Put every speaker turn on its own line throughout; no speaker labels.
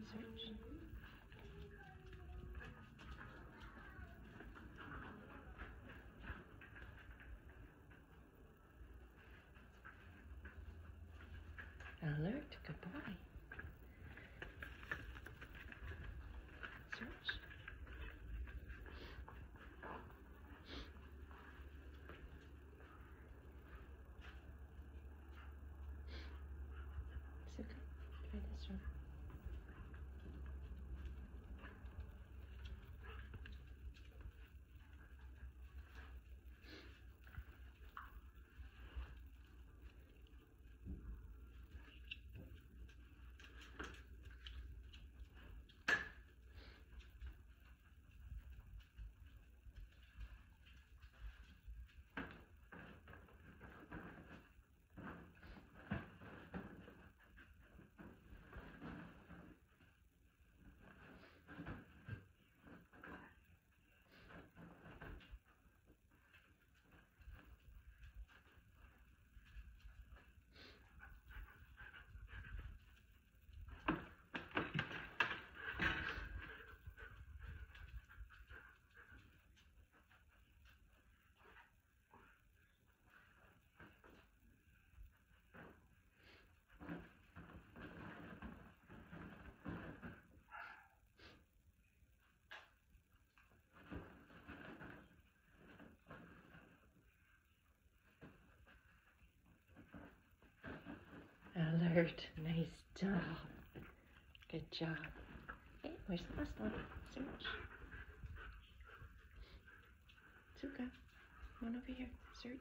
Search. Alert, good boy. Search. Suka, try this one. Alert, nice job. Good job. Okay, where's the last one? Search. Suka, come on over here. Search.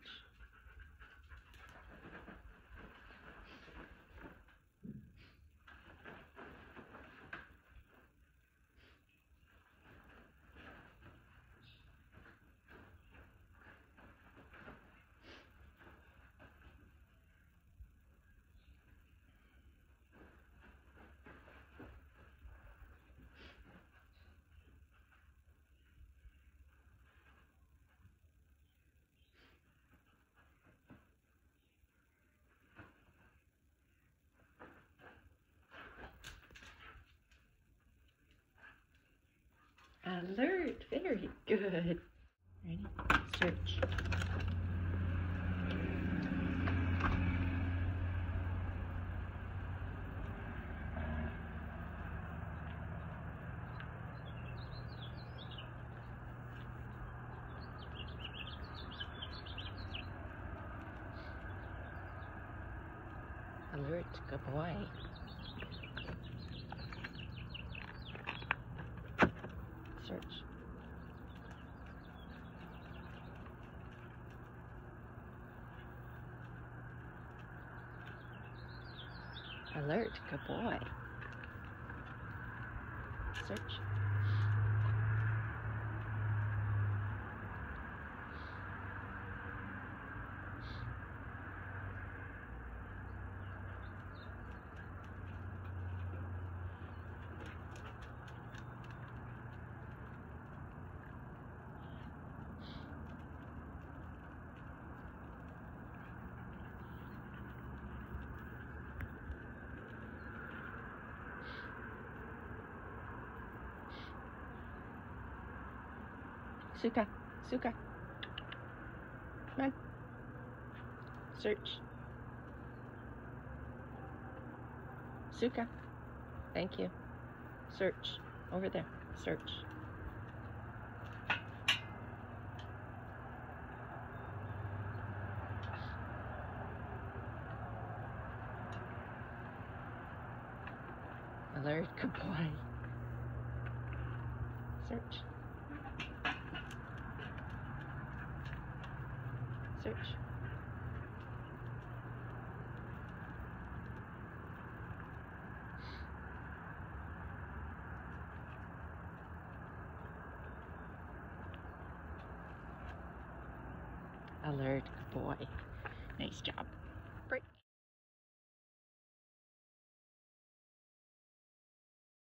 Alert, very good. Ready? Search. Alert, good boy. Search. Alert, good boy. Search. Suka, Suka. Come on. Search. Suka. Thank you. Search. Over there. Search. Alert, good boy. Search. Search. Alert, good boy. Nice job.